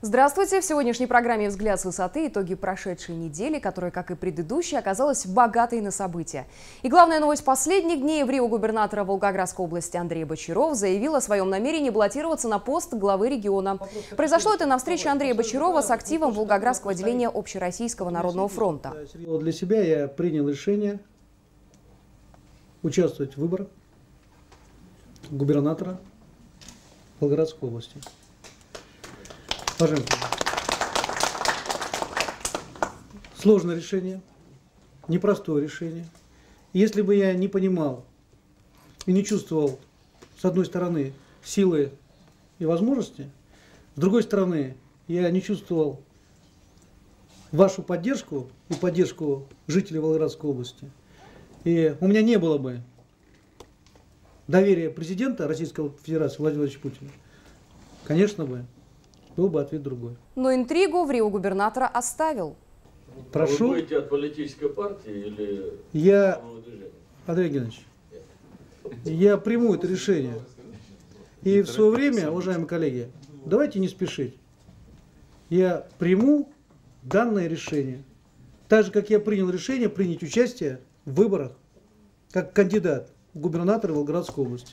Здравствуйте! В сегодняшней программе «Взгляд с высоты» итоги прошедшей недели, которая, как и предыдущая, оказалась богатой на события. И главная новость последних дней: в Рио губернатора Волгоградской области Андрей Бочаров заявил о своем намерении баллотироваться на пост главы региона. Произошло это на встрече Андрея Бочарова с активом Волгоградского отделения Общероссийского народного фронта. Для себя я принял решение участвовать в выборах губернатора Волгоградской области. Пожалуйста. Сложное решение, непростое решение. Если бы я не понимал и не чувствовал, с одной стороны, силы и возможности, с другой стороны, я не чувствовал вашу поддержку и поддержку жителей Волгоградской области, и у меня не было бы доверия президента Российской Федерации Владимира Владимировича Путина, конечно бы, был бы ответ другой. Но интригу в Рио губернатора оставил. Прошу. Вы будете от политической партии или... Андрей Геннадьевич, я приму это решение. И в свое время, уважаемые коллеги, давайте не спешить. Я приму данное решение. Так же, как я принял решение принять участие в выборах как кандидат в губернатора Волгоградской области.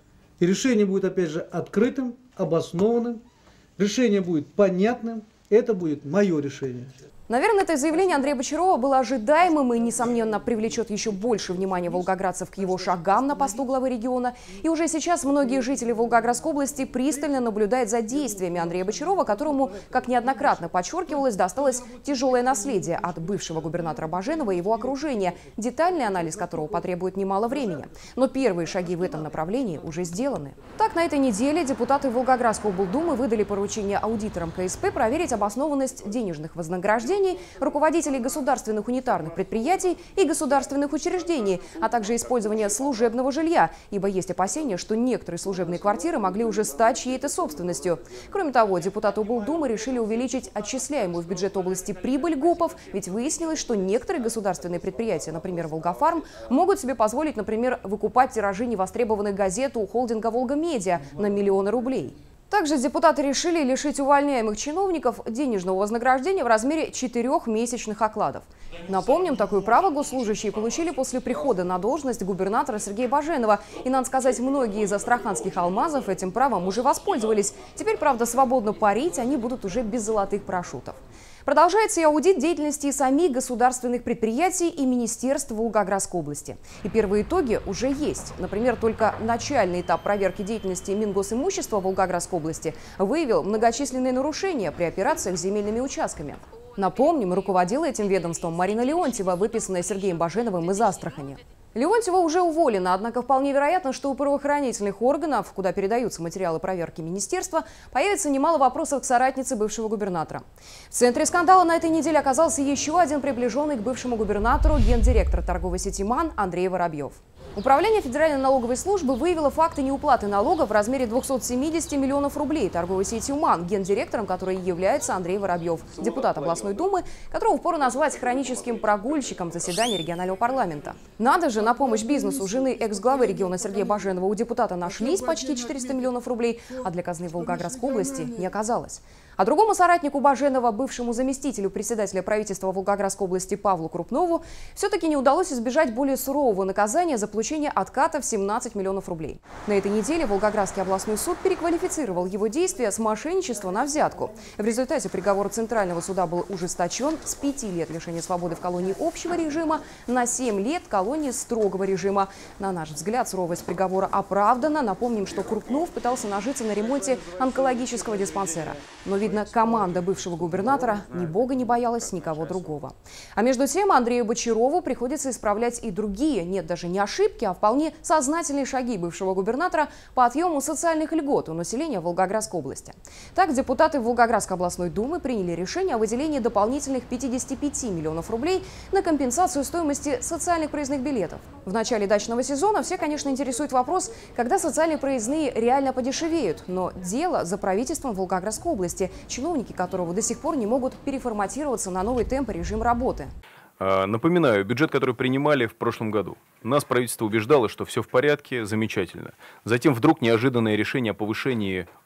И решение будет, опять же, открытым, обоснованным. Решение будет понятным, это будет мое решение. Наверное, это заявление Андрея Бочарова было ожидаемым и, несомненно, привлечет еще больше внимания волгоградцев к его шагам на посту главы региона. И уже сейчас многие жители Волгоградской области пристально наблюдают за действиями Андрея Бочарова, которому, как неоднократно подчеркивалось, досталось тяжелое наследие от бывшего губернатора Баженова и его окружения, детальный анализ которого потребует немало времени. Но первые шаги в этом направлении уже сделаны. Так, на этой неделе депутаты Волгоградской облдумы выдали поручение аудиторам КСП проверить обоснованность денежных вознаграждений руководителей государственных унитарных предприятий и государственных учреждений, а также использование служебного жилья, ибо есть опасения, что некоторые служебные квартиры могли уже стать чьей-то собственностью. Кроме того, депутаты облдумы решили увеличить отчисляемую в бюджет области прибыль ГУПов, ведь выяснилось, что некоторые государственные предприятия, например, Волгофарм, могут себе позволить, например, выкупать тиражи невостребованных газет у холдинга «Волга-Медиа» на миллионы рублей. Также депутаты решили лишить увольняемых чиновников денежного вознаграждения в размере 4 месячных окладов. Напомним, такое право госслужащие получили после прихода на должность губернатора Сергея Баженова. И, надо сказать, многие из астраханских алмазов этим правом уже воспользовались. Теперь, правда, свободно парить они будут уже без золотых парашютов. Продолжается и аудит деятельности самих государственных предприятий и министерств Волгоградской области. И первые итоги уже есть. Например, только начальный этап проверки деятельности Мингосимущества Волгоградской области выявил многочисленные нарушения при операциях с земельными участками. Напомним, руководила этим ведомством Марина Леонтьева, выписанная Сергеем Баженовым из Астрахани. Леонтьева уже уволена, однако вполне вероятно, что у правоохранительных органов, куда передаются материалы проверки министерства, появится немало вопросов к соратнице бывшего губернатора. В центре скандала на этой неделе оказался еще один приближенный к бывшему губернатору гендиректор торговой сети МАН Андрей Воробьев. Управление Федеральной налоговой службы выявило факты неуплаты налогов в размере 270 миллионов рублей торговой сетью МАН, гендиректором которой является Андрей Воробьев, депутат областной думы, которого впору назвать хроническим прогульщиком заседания регионального парламента. Надо же, на помощь бизнесу жены экс-главы региона Сергея Баженова у депутата нашлись почти 400 миллионов рублей, а для казны Волгоградской области не оказалось. А другому соратнику Баженова, бывшему заместителю председателя правительства Волгоградской области Павлу Крупнову, все-таки не удалось избежать более сурового наказания за получение отката в 17 миллионов рублей. На этой неделе Волгоградский областной суд переквалифицировал его действия с мошенничества на взятку. В результате приговор Центрального суда был ужесточен с 5 лет лишения свободы в колонии общего режима на 7 лет в колонии строгого режима. На наш взгляд, суровость приговора оправдана. Напомним, что Крупнов пытался нажиться на ремонте онкологического диспансера. Но видно, команда бывшего губернатора ни бога не боялась, никого другого. А между тем Андрею Бочарову приходится исправлять и другие, нет, даже не ошибки, а вполне сознательные шаги бывшего губернатора по отъему социальных льгот у населения Волгоградской области. Так, депутаты Волгоградской областной думы приняли решение о выделении дополнительных 55 миллионов рублей на компенсацию стоимости социальных проездных билетов. В начале дачного сезона все, конечно, интересует вопрос, когда социальные проездные реально подешевеют. Но дело за правительством Волгоградской области, чиновники которого до сих пор не могут переформатироваться на новый темп и режим работы. Напоминаю, бюджет, который принимали в прошлом году. Нас правительство убеждало, что все в порядке, замечательно. Затем вдруг неожиданное решение о повышении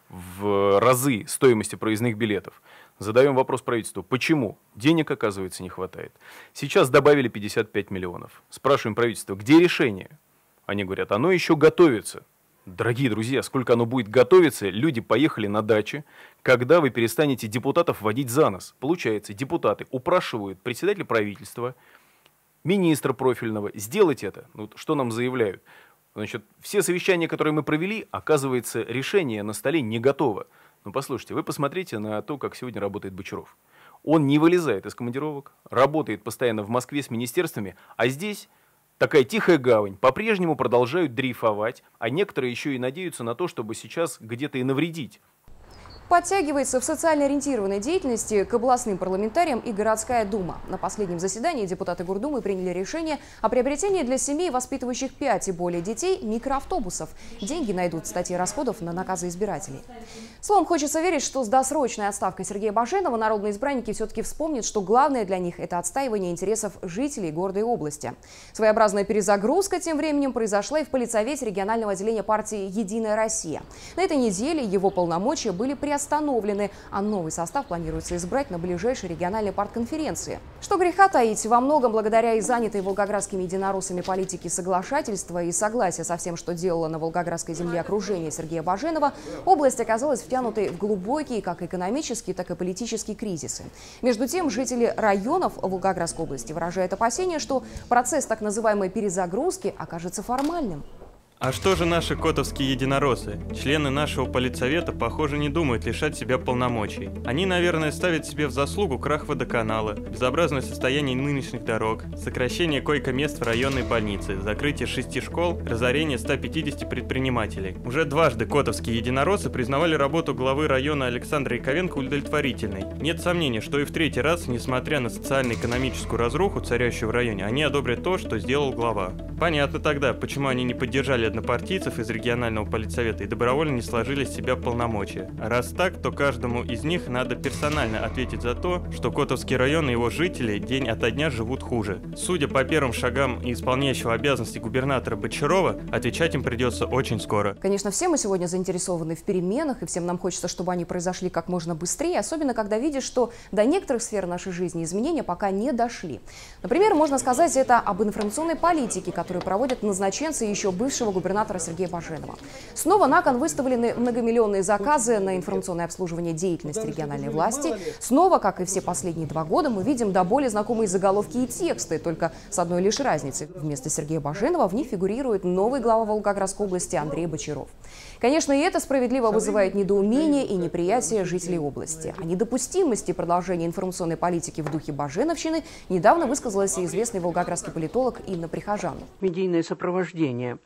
в разы стоимости проездных билетов. Задаем вопрос правительству, почему? Денег, оказывается, не хватает. Сейчас добавили 55 миллионов. Спрашиваем правительство, где решение? Они говорят, оно еще готовится. Дорогие друзья, сколько оно будет готовиться, люди поехали на дачи, когда вы перестанете депутатов водить за нос. Получается, депутаты упрашивают председателя правительства, министра профильного сделать это. Ну, что нам заявляют? Значит, все совещания, которые мы провели, оказывается, решение на столе не готово. Ну, послушайте, вы посмотрите на то, как сегодня работает Бочаров. Он не вылезает из командировок, работает постоянно в Москве с министерствами, а здесь такая тихая гавань. По-прежнему продолжают дрейфовать, а некоторые еще и надеются на то, чтобы сейчас где-то и навредить. Подтягивается в социально ориентированной деятельности к областным парламентариям и городская дума. На последнем заседании депутаты Гордумы приняли решение о приобретении для семей, воспитывающих 5 и более детей, микроавтобусов. Деньги найдут в статье расходов на наказы избирателей. Словом, хочется верить, что с досрочной отставкой Сергея Баженова народные избранники все-таки вспомнят, что главное для них – это отстаивание интересов жителей города и области. Своеобразная перезагрузка тем временем произошла и в политсовете регионального отделения партии «Единая Россия». На этой неделе его полномочия были приостановлены, а новый состав планируется избрать на ближайшей региональной партконференции. Что греха таить, во многом благодаря и занятой волгоградскими единороссами политике соглашательства и согласия со всем, что делало на волгоградской земле окружение Сергея Баженова, область оказалась втянутой в глубокие как экономические, так и политические кризисы. Между тем, жители районов Волгоградской области выражают опасения, что процесс так называемой перезагрузки окажется формальным. А что же наши котовские единороссы? Члены нашего политсовета, похоже, не думают лишать себя полномочий. Они, наверное, ставят себе в заслугу крах водоканала, безобразное состояние нынешних дорог, сокращение койко-мест в районной больнице, закрытие 6 школ, разорение 150 предпринимателей. Уже дважды котовские единороссы признавали работу главы района Александра Яковенко удовлетворительной. Нет сомнений, что и в третий раз, несмотря на социально-экономическую разруху, царящую в районе, они одобрят то, что сделал глава. Понятно тогда, почему они не поддержали однопартийцев из регионального политсовета и добровольно не сложили с себя полномочия. А раз так, то каждому из них надо персонально ответить за то, что Котовский район и его жители день ото дня живут хуже. Судя по первым шагам исполняющего обязанности губернатора Бочарова, отвечать им придется очень скоро. Конечно, все мы сегодня заинтересованы в переменах, и всем нам хочется, чтобы они произошли как можно быстрее, особенно когда видишь, что до некоторых сфер нашей жизни изменения пока не дошли. Например, можно сказать это об информационной политике, которую проводят назначенцы еще бывшего губернатора Сергея Баженова. Снова на кон выставлены многомиллионные заказы на информационное обслуживание деятельности региональной власти. Снова, как и все последние 2 года, мы видим до боли знакомые заголовки и тексты, только с одной лишь разницей. Вместо Сергея Баженова в них фигурирует новый глава Волгоградской области Андрей Бочаров. Конечно, и это справедливо вызывает недоумение и неприятие жителей области. О недопустимости продолжения информационной политики в духе баженовщины недавно высказалась и известный волгоградский политолог Инна Прихожанова. Медийное сопровождение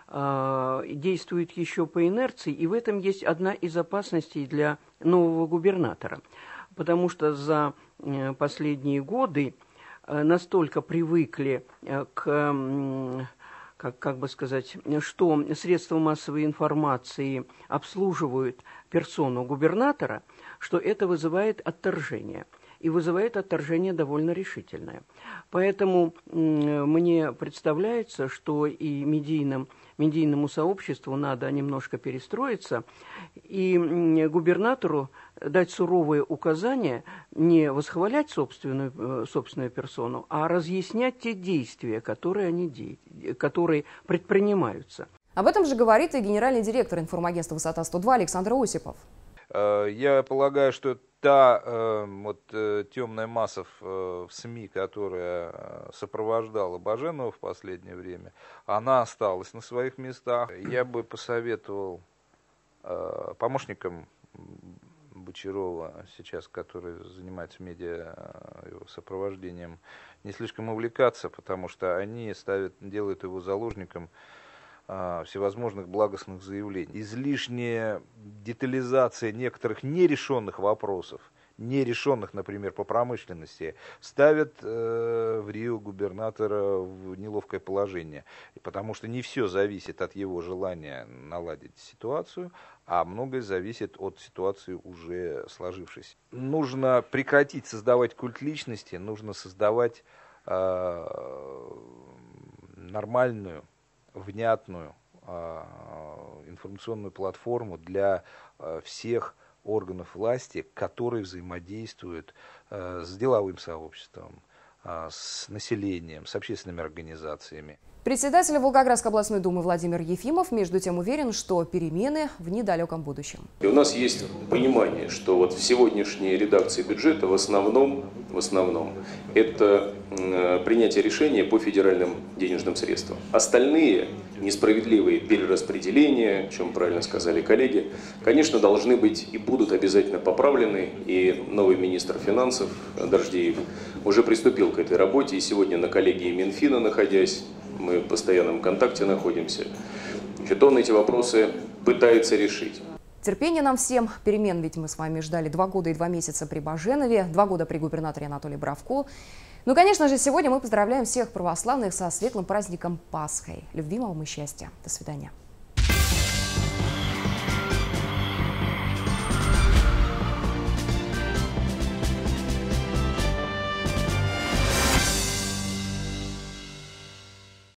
действует еще по инерции, и в этом есть одна из опасностей для нового губернатора. Потому что за последние годы настолько привыкли к, как бы сказать, что средства массовой информации обслуживают персону губернатора, что это вызывает отторжение. И вызывает отторжение довольно решительное. Поэтому мне представляется, что и медийному сообществу надо немножко перестроиться, и губернатору дать суровые указания не восхвалять собственную персону, а разъяснять те действия, которые предпринимаются. Об этом же говорит и генеральный директор информагентства «Высота-102» Александр Осипов. Я полагаю, что та темная масса в СМИ, которая сопровождала Баженова в последнее время, она осталась на своих местах. Я бы посоветовал помощникам Бочарова, сейчас, который занимается медиа его сопровождением, не слишком увлекаться, потому что они делают его заложником всевозможных благостных заявлений. Излишняя детализация некоторых нерешенных вопросов, нерешенных, например, по промышленности, ставят в Рио губернатора в неловкое положение. Потому что не все зависит от его желания наладить ситуацию, а многое зависит от ситуации уже сложившейся. Нужно прекратить создавать культ личности, нужно создавать нормальную, внятную, информационную платформу для всех органов власти, которые взаимодействуют с деловым сообществом, с населением, с общественными организациями. Председатель Волгоградской областной думы Владимир Ефимов, между тем, уверен, что перемены в недалеком будущем. И у нас есть понимание, что вот в сегодняшней редакции бюджета в основном это принятие решения по федеральным денежным средствам. Остальные несправедливые перераспределения, о чем правильно сказали коллеги, конечно, должны быть и будут обязательно поправлены. И новый министр финансов Дождеев уже приступил к этой работе. И сегодня на коллегии Минфина, находясь, мы в постоянном контакте находимся, он эти вопросы пытается решить. Терпение нам всем. Перемен ведь мы с вами ждали 2 года и 2 месяца при Баженове, 2 года при губернаторе Анатолии Бравко. Ну, конечно же, сегодня мы поздравляем всех православных со светлым праздником Пасхой. Любви вам и счастья. До свидания.